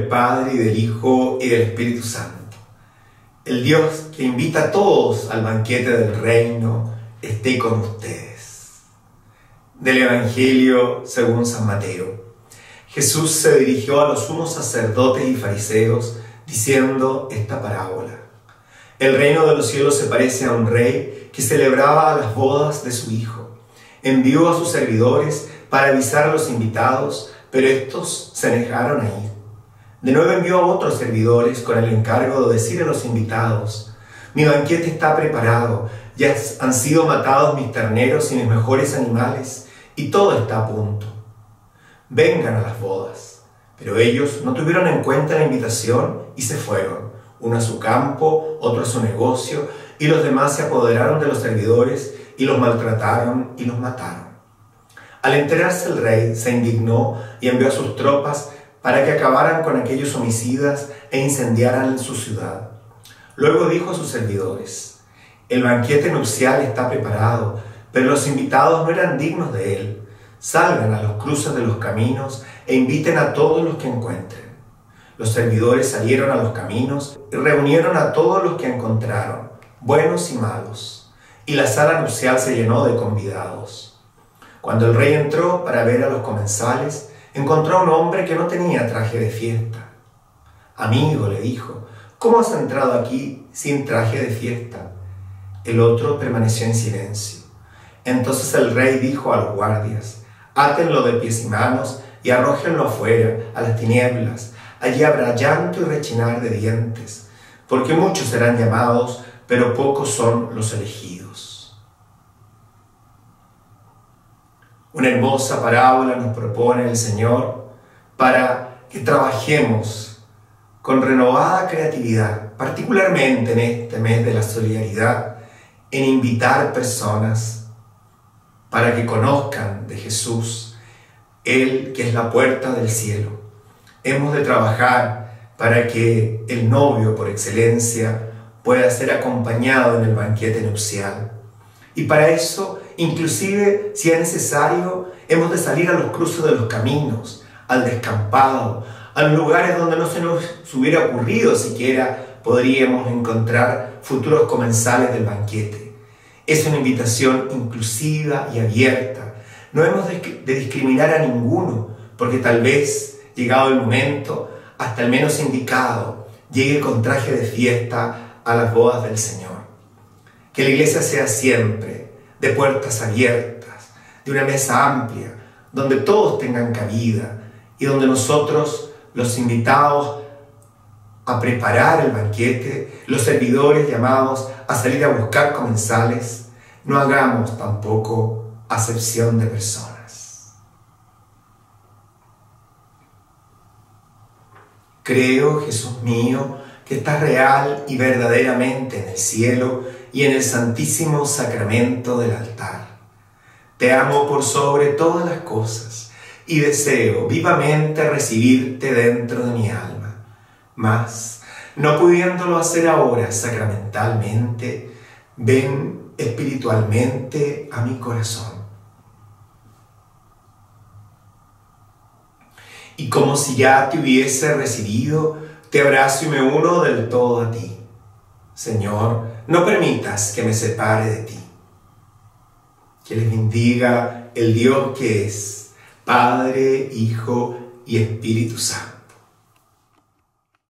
Padre, y del Hijo, y del Espíritu Santo. El Dios que invita a todos al banquete del reino, esté con ustedes. Del Evangelio según San Mateo. Jesús se dirigió a los sumos sacerdotes y fariseos, diciendo esta parábola. El reino de los cielos se parece a un rey que celebraba las bodas de su hijo. Envió a sus servidores para avisar a los invitados, pero estos se negaron a ir. De nuevo envió a otros servidores con el encargo de decir a los invitados: mi banquete está preparado, ya han sido matados mis terneros y mis mejores animales, y todo está a punto. Vengan a las bodas. Pero ellos no tuvieron en cuenta la invitación y se fueron, uno a su campo, otro a su negocio, y los demás se apoderaron de los servidores y los maltrataron y los mataron. Al enterarse el rey, se indignó y envió a sus tropas para que acabaran con aquellos homicidas e incendiaran su ciudad. Luego dijo a sus servidores: el banquete nupcial está preparado, pero los invitados no eran dignos de él. Salgan a los cruces de los caminos e inviten a todos los que encuentren. Los servidores salieron a los caminos y reunieron a todos los que encontraron, buenos y malos, y la sala nupcial se llenó de convidados. Cuando el rey entró para ver a los comensales, encontró a un hombre que no tenía traje de fiesta. Amigo, le dijo, ¿cómo has entrado aquí sin traje de fiesta? El otro permaneció en silencio. Entonces el rey dijo a los guardias: átenlo de pies y manos y arrójenlo afuera, a las tinieblas. Allí habrá llanto y rechinar de dientes, porque muchos serán llamados, pero pocos son los elegidos. Una hermosa parábola nos propone el Señor para que trabajemos con renovada creatividad, particularmente en este mes de la solidaridad, en invitar personas para que conozcan de Jesús, Él que es la puerta del cielo. Hemos de trabajar para que el novio por excelencia pueda ser acompañado en el banquete nupcial. Y para eso, inclusive si es necesario, hemos de salir a los cruces de los caminos, al descampado, a lugares donde no se nos hubiera ocurrido siquiera podríamos encontrar futuros comensales del banquete. Es una invitación inclusiva y abierta. No hemos de discriminar a ninguno, porque tal vez, llegado el momento, hasta el menos indicado, llegue con traje de fiesta a las bodas del Señor. Que la iglesia sea siempre de puertas abiertas, de una mesa amplia, donde todos tengan cabida y donde nosotros, los invitados a preparar el banquete, los servidores llamados a salir a buscar comensales, no hagamos tampoco acepción de personas. Creo, Jesús mío, que estás real y verdaderamente en el cielo y en el santísimo sacramento del altar. Te amo por sobre todas las cosas y deseo vivamente recibirte dentro de mi alma. Mas, no pudiéndolo hacer ahora sacramentalmente, ven espiritualmente a mi corazón. Y como si ya te hubiese recibido, te abrazo y me uno del todo a ti. Señor, no permitas que me separe de ti. Que les bendiga el Dios que es Padre, Hijo y Espíritu Santo.